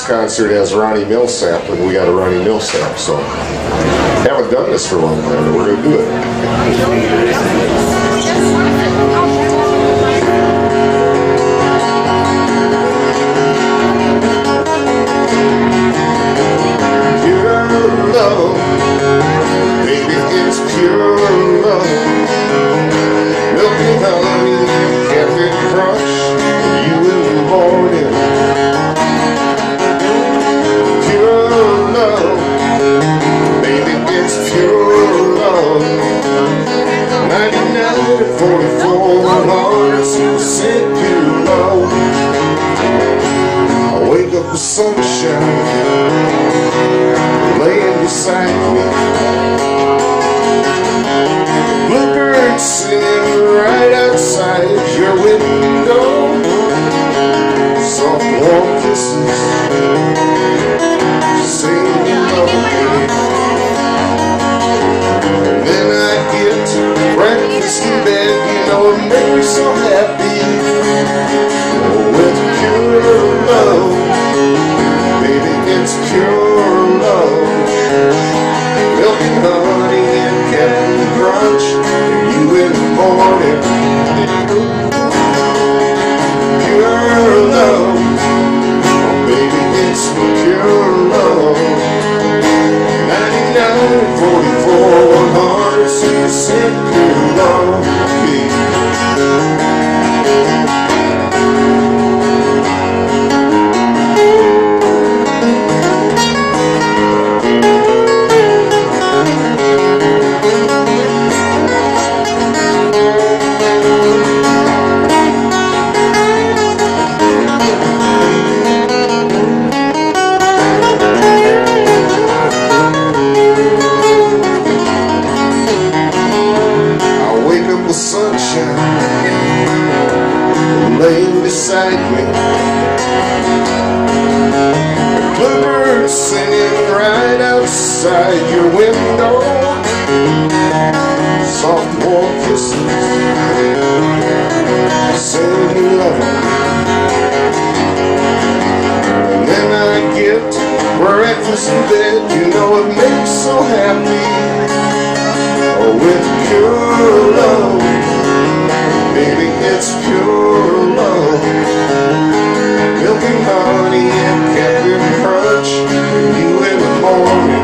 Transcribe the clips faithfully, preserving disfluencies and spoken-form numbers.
concert has Ronnie Millsap, and we got a Ronnie Millsap, so haven't done this for a long time, but we're going to do it. The sunshine laying beside me, bluebirds singing right outside your window, soft warm kisses saying you love me. And then I get to breakfast in bed, you know it makes me so happy. Oh, with pure love, it's pure love, milk and honey and Captain Crunch, you in the morning. Pure love, oh baby, it's pure love. ninety-nine, forty-four, one hundred, six percent pure love, baby. Laying beside me, bluebirds singing right outside your window, soft warm kisses saying you love me. And then I get breakfast in bed, you know it makes so happy. Oh, with pure love, baby, it's pure love, milk and honey and Captain Crunch, you in the morning.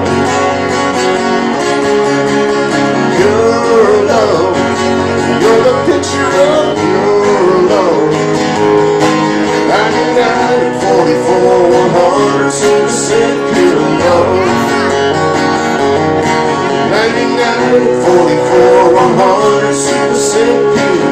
Pure love, you're the picture of pure love. ninety-nine, forty-four, one hundred, six percent pure love. ninety-nine, forty-four, one hundred, six percent pure love.